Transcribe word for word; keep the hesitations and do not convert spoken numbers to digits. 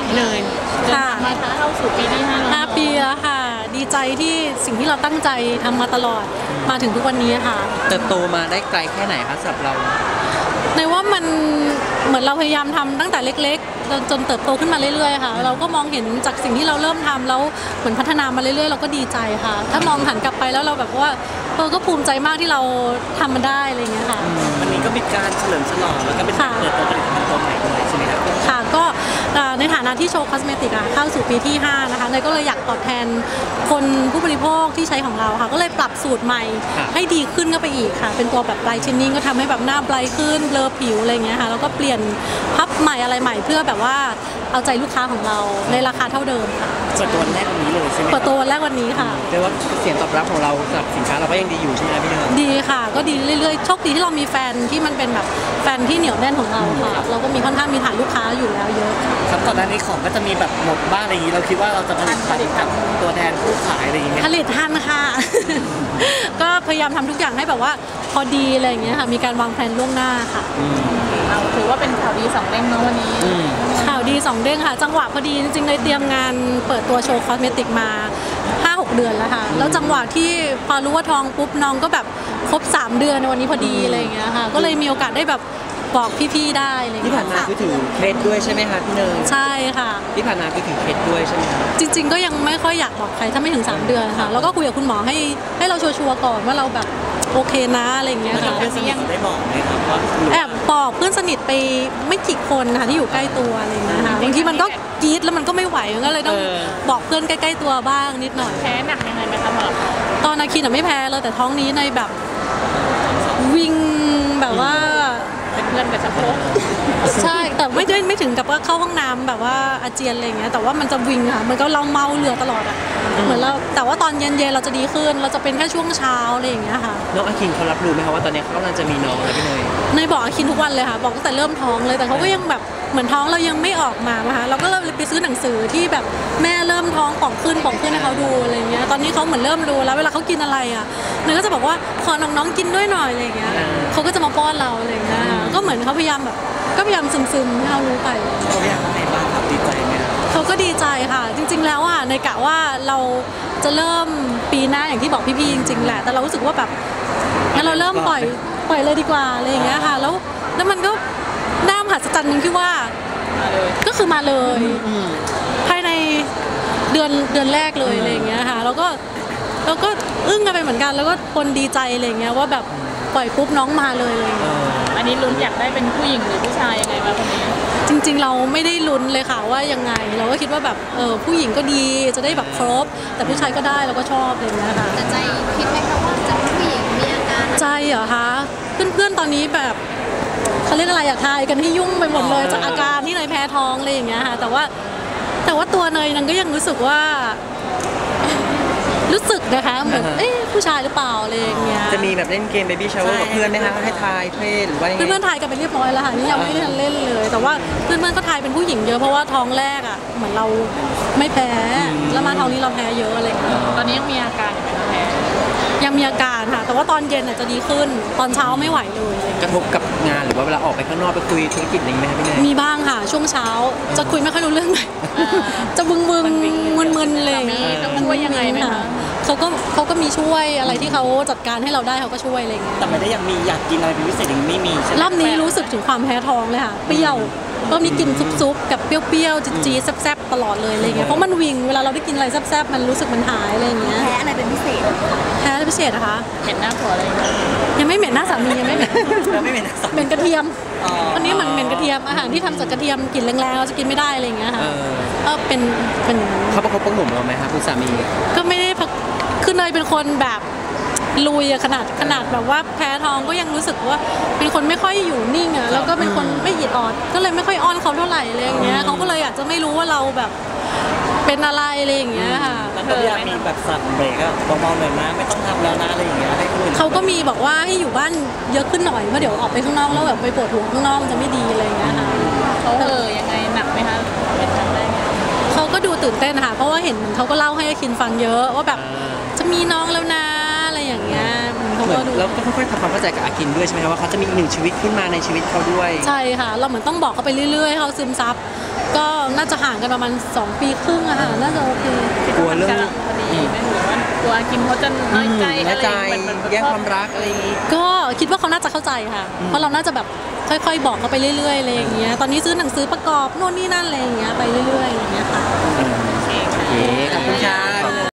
เลยค่ะมาเข้าสู่ปีที่ห้าห้าปีแล้วค่ะดีใจที่สิ่งที่เราตั้งใจทำมาตลอดมาถึงทุกวันนี้ค่ะเติบโตมาได้ไกลแค่ไหนคะสำหรับเราในว่ามันเหมือนเราพยายามทำตั้งแต่เล็กๆจนจนเติบโตขึ้นมาเรื่อยๆค่ะเราก็มองเห็นจากสิ่งที่เราเริ่มทำแล้วเหมือนพัฒนามาเรื่อยๆเราก็ดีใจค่ะถ้ามองหันกลับไปแล้วเราแบบว่าเออก็ภูมิใจมากที่เราทำมันได้อะไรอย่างเงี้ยค่ะวันนี้ก็มีการเฉลิมฉลองแล้วก็เป็นการเปิดตัวผลิตภัณฑ์ตัวใหม่ด้วยใช่ไหมครับค่ะก็ในฐานะที่โชว์คอสเมติกเข้าสู่ปีที่ห้านะคะเนยก็เลยอยากตอบแทนคนผู้บริโภคที่ใช้ของเราค่ะก็เลยปรับสูตรใหม่ให้ดีขึ้นก็ไปอีกค่ะเป็นตัวแบบไบรท์เทนนิ่งก็ทำให้แบบหน้าไบรท์ขึ้นเบลอผิวอะไรเงี้ยค่ะแล้วก็เปลี่ยนพับใหม่อะไรใหม่เพื่อแบบว่าเอาใจลูกค้าของเราในราคาเท่าเดิมค่ะเปิดตัวแรกวันนี้เลยใช่ไหมเปิดตัววันแรกวันนี้ค่ะเรียกว่าเสียงตอบรับของเราสำหรับสินค้าเราก็ยังดีอยู่ใช่ไหมพี่เนยดีค่ะก็ดีเรื่อยๆโชคดีที่เรามีแฟนที่มันเป็นแบบแฟนที่เหนียวแน่นของเราค่ะเราก็มีค่อนข้างมีฐานลูกค้าอยู่แล้วเยอะครับก่อนหน้านี้ของก็จะมีแบบหมดบ้างอะไรอย่างนี้เราคิดว่าเราจะผลิตทันกับตัวแทนผู้ขายอะไรอย่างเงี้ยผลิตทันค่ะก็พยายามทำทุกอย่างให้แบบว่าพอดีอะไรอย่างเงี้ยค่ะมีการวางแผนล่วงหน้าค่ะถือว่าเป็นข่าวดีสองเด้งเนาะวันนี้ข่าวดีสองเด้งค่ะจังหวะพอดีจริงๆเลยเตรียมงานเปิดตัวโชว์คอสเมติกมา ห้าหก เดือนแล้วค่ะแล้วจังหวะที่พอรู้ว่าท้องปุ๊บน้องก็แบบครบสามเดือนในวันนี้พอดีอะไรอย่างเงี้ยค่ะก็เลยมีโอกาสได้แบบบอกพี่ๆได้อะไรอย่างเงี้ยที่ผ่านมาคือถือเคล็ดด้วยใช่ไหมคะพี่เนยใช่ค่ะที่ผ่านมาคือถือเคล็ดด้วยใช่ไหมคะจริงๆก็ยังไม่ค่อยอยากบอกใครถ้าไม่ถึงสามเดือนค่ะแล้วก็คุยกับคุณหมอให้ให้เราชัวร์ๆก่อนว่าเราแบบโอเคนะอะไรอย่างเงี้ยค่ะเพื่อนสนิทได้บอกไหมครับว่าแอบบอกเพื่อนสนิทไปไม่กี่คนค่ะที่อยู่ใกล้ตัวอะไรอย่างเงี้ยค่ะบางทีมันก็กรี๊ดแล้วมันก็ไม่ไหวก็เลยต้องบอกเพื่อนใกล้ๆตัวบ้างนิดหน่อยแพ้หนักยังไงไหมคะหมอตอนนาคินไม่แพ้เลยแต่ท้องนี้ในแบบวิ่งแบบว่าเป็นเพื่อนกับสะโพกใช่แต่ไม่ได้ไม่ถึงกับว่าเข้าห้องน้ำแบบว่าอาเจียนอะไรเงี้ยแต่ว่ามันจะวิ่งค่ะมันก็เราเมาเหลือตลอดอ่ะเหมือนเราแต่ว่าตอนเย็นๆเราจะดีขึ้นเราจะเป็นแค่ช่วงเช้าอะไรอย่างเงี้ยค่ะน้องอาคินเขารับรู้ไหมคะว่าตอนนี้เขากำลังจะมีน้องแล้วพี่เนยเนยบอกอาคินทุกวันเลยค่ะบอกตั้งแต่เริ่มท้องเลยแต่เขาก็ยังแบบเหมือนท้องเรายังไม่ออกมานะคะเราก็เลยไปซื้อหนังสือที่แบบแม่เริ่มท้องป่องขึ้นป่องขึ้นให้เขาดูอะไรเงี้ยตอนนี้เขาเหมือนเริ่มรู้แล้วเวลาเขากินอะไรอ่ะเนยก็จะบอกว่าขอน้องๆกินด้วยหน่อยอะไรเงี้ยเขาก็จะมาป้อนเราอะไรเงี้ยก็เหมือนเขาพยายามแบบก็พยายามซึมๆให้เรารู้ไปเขาอยากให้บ้างครับดีใจไหมเขาก็ดีใจค่ะจริงๆแล้วอ่ะในกะว่าเราจะเริ่มปีหน้าอย่างที่บอกพี่ๆจริงๆแหละแต่เรารู้สึกว่าแบบงั้นเราเริ่มปล่อยปล่อยเลยดีกว่าอะไรอย่างเงี้ยค่ะแล้วแล้วมันก็น่ามหัศจรรย์นึงที่ว่าก็คือมาเลยภายในเดือนเดือนแรกเลยอะไรอย่างเงี้ยค่ะแล้วก็เราก็อึ้งกันไปเหมือนกันแล้วก็คนดีใจอะไรอย่างเงี้ยว่าแบบปล่อยปุ๊บน้องมาเลยเลยอันนี้ลุ้นอยากได้เป็นผู้หญิงหรือผู้ชายยังไงบ้างคนนี้จริงๆเราไม่ได้ลุ้นเลยค่ะว่ายังไงเราก็คิดว่าแบบเออผู้หญิงก็ดีจะได้แบบครบแต่ผู้ชายก็ได้เราก็ชอบอะไรอย่างเงี้ยค่ะแต่ใจคิดไหมคะว่าจะผู้หญิงมีอาการใจเหรอคะเพื่อนๆตอนนี้แบบเขาเรียกอะไรอยากทายกันให้ยุ่งไปหมดเลยจากอาการที่เนยแพ้ท้องอะไรอย่างเงี้ยค่ะแต่ว่าแต่ว่าตัวเนยนั้นก็ยังรู้สึกว่ารู้สึกนะคะเหมือนเอ๊ะผู้ชายหรือเปล่าอะไรอย่างเงี้ยจะมีแบบเล่นเกม Baby Shower กับเพื่อนไหมคะให้ทายเพศหรือว่าเพื่อนๆทายกันไปเรียบร้อยแล้วค่ะนี่ยังไม่ได้ทันเล่นเลยแต่ว่าเพื่อนๆก็ทายเป็นผู้หญิงเยอะเพราะว่าท้องแรกอ่ะเหมือนเราไม่แพ้แล้วมาท้องนี้เราแพ้เยอะอะไรอย่างเงี้ยตอนนี้ยังมีอาการอยู่ไหมคะแพ้ยังมีอาการค่ะแต่ว่าตอนเย็นอาจจะดีขึ้นตอนเช้าไม่ไหวเลยกระทบกับงานหรือว่าเวลาออกไปข้างนอกไปคุยธุรกิจอะไรไหมคะพี่เนยมีบ้างค่ะช่วงเช้าจะคุยไม่ค่อยรู้เรื่องไหนจะบึงบึงมึนๆเลยมันช่วยยังไงไหมคะเขาก็เขาก็มีช่วยอะไรที่เขาจัดการให้เราได้เขาก็ช่วยอะไรเงี้ยแต่ไม่ได้ยังมีอยากกินอะไรเป็นพิเศษยังไม่มีรอบนี้รู้สึกถึงความแพ้ท้องเลยค่ะเปรี้ยวรอบนี้กินซุปๆกับเปรี้ยวๆจี๊ดๆแซ่บๆตลอดเลยอะไรเงี้ยเพราะมันวิ่งเวลาเราได้กินอะไรแซ่บๆมันรู้สึกมันหายอะไรเงี้ยแพ้อะไรเป็นพิเศษแพ้อะไรพิเศษนะคะเห็นหน้าผัวอะไรยังไม่เหม็นหน้าสามียังไม่เหม็นยังไม่เหม็นหน้าสามีเหม็นกระเทียมอันนี้เหมือนเหม็นกระเทียมอาหารที่ทำจากกระเทียมกลิ่นแรงๆเราจะกินไม่ได้อะไรเงี้ยค่ะก็เป็นเป็นเขาประคบประหงมเราไหมคะคุณสามีก็ไม่ได้คือเนยเป็นคนแบบลุยอะขนาดขนาดแบบว่าแพ้ท้องก็ยังรู้สึกว่าเป็นคนไม่ค่อยอยู่นิ่งอะแล้วก็เป็นคนไม่หยิดออดก็เลยไม่ค่อยอ้อนเขาเท่าไหร่อะไรอย่างเงี้ยเขาก็เลยอาจจะไม่รู้ว่าเราแบบเป็นอะไรอะไรอย่างเงี้ยค่ะแล้วก็อยากมีแบบสั่นเบรกอะเบาๆหน่อยนะไม่ต้องทำแล้วนะอะไรอย่างเงี้ยให้คนอื่นเขาก็มีบอกว่าให้อยู่บ้านเยอะขึ้นหน่อยเพราะเดี๋ยวออกไปข้างนอกแล้วแบบไปปวดหัวข้างนอกมันจะไม่ดีอะไรอย่างเงี้ยค่ะเขาเออยังไงหนักไหมคะเป็นครั้งแรกเขาก็ดูตื่นเต้นค่ะเพราะว่าเห็นเขาก็เล่าให้คินฟังเยอะว่าแบบจะมีน้องแล้วนะอะไรอย่างเงี้ยเขเหมืก็อนดูเราก็ค่อยๆทำความเข้าใจกับอากินด้วยใช่ไหมครับว่าเขาจะมีอีกหนึ่งชีวิตขึ้นมาในชีวิตเขาด้วยใช่ค่ะ เราเหมือนต้องบอกเขาไปเรื่อยๆให้เขาซึมซับก็น่าจะห่างกันประมาณสองปีครึ่งอะค่ะน่าจะโอเคกลัวเรื่องกำลังพอดีไหมหรือว่ากลัวกินเขาจะน้อยใจน้อะอยไรใจมันมันแยกความรักอะไรอย่างงี้ก็คิดว่าเขาน่าจะเข้าใจค่ะ เพราะเราน่าจะแบบค่อยๆบอกเขาไปเรื่อยๆอะไรอย่างเงี้ยตอนนี้ซื้อหนังสือประกอบโน่นนี่นั่นอะไรอย่างเงี้ยไปเรื่อยๆอย่างเงี้ยค่ะโอเคขอบคุณค่ะ